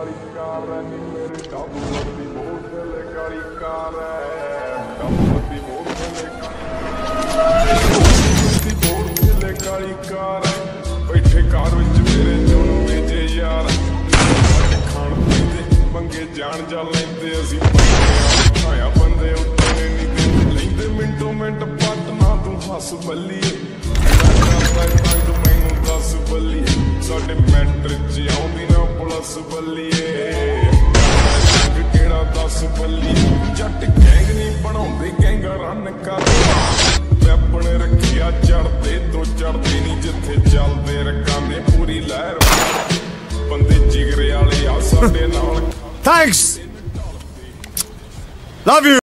ਕਾਲੀ ਕਾਰ ਨੀ ਮੇਰੇ ਡੱਬੂ ਦੀ ਮੋਟਰਸਾਈਕਲ ਕਾਲੀ ਕਾਰ ਡੱਬੂ ਦੀ ਮੋਟਰਸਾਈਕਲ ਕਾਲੀ ਕਾਰ ਬੈਠੇ ਕਾਰ ਵਿੱਚ ਮੇਰੇ ਦੋਨੋਂ ਵੇਜੇ ਯਾਰ ਖਾਣ ਪੀਂਦੇ ਮੰਗੇ ਜਾਣ ਜਾ ਲੈਂਦੇ ਅਸੀਂ ਆਇਆ ਬੰਦੇ ਉੱਤੇ ਨਹੀਂ ਦੇ ਲੈਂਦੇ ਮਿੰਟੋ ਮਿੰਟ ਪੱਟ ਨਾ ਤੂੰ ਹੱਸ ਬੱਲੀਏ ਮੈਨੂੰ ਦੱਸ ਬੱਲੀਏ ਸਾਡੇ ਮੈਟਰ ਚ ਆਉਂਦੀ ਨਾ ਪੁਲਿਸ ਬੱਲੀਏ ਕਿਹੜਾ ਦੱਸ ਬੱਲੀਏ ਜੱਟ ਗੈਂਗ ਨਹੀਂ ਬਣਾਉਂਦੇ ਗੈਂਗਾ ਰਨ ਕਰ ਵੈਪਨ ਰੱਖਿਆ ਚੜਦੇ ਤੋਂ ਚੜਦੇ ਨਹੀਂ ਜਿੱਥੇ ਚੱਲਦੇ ਰਕਾਨੇ ਪੂਰੀ ਲਹਿਰ ਬੰਦੇ ਜਿਗਰੇ ਵਾਲੇ ਆ ਸਾਡੇ ਨਾਲ ਥੈਂਕਸ ਲਵ ਯੂ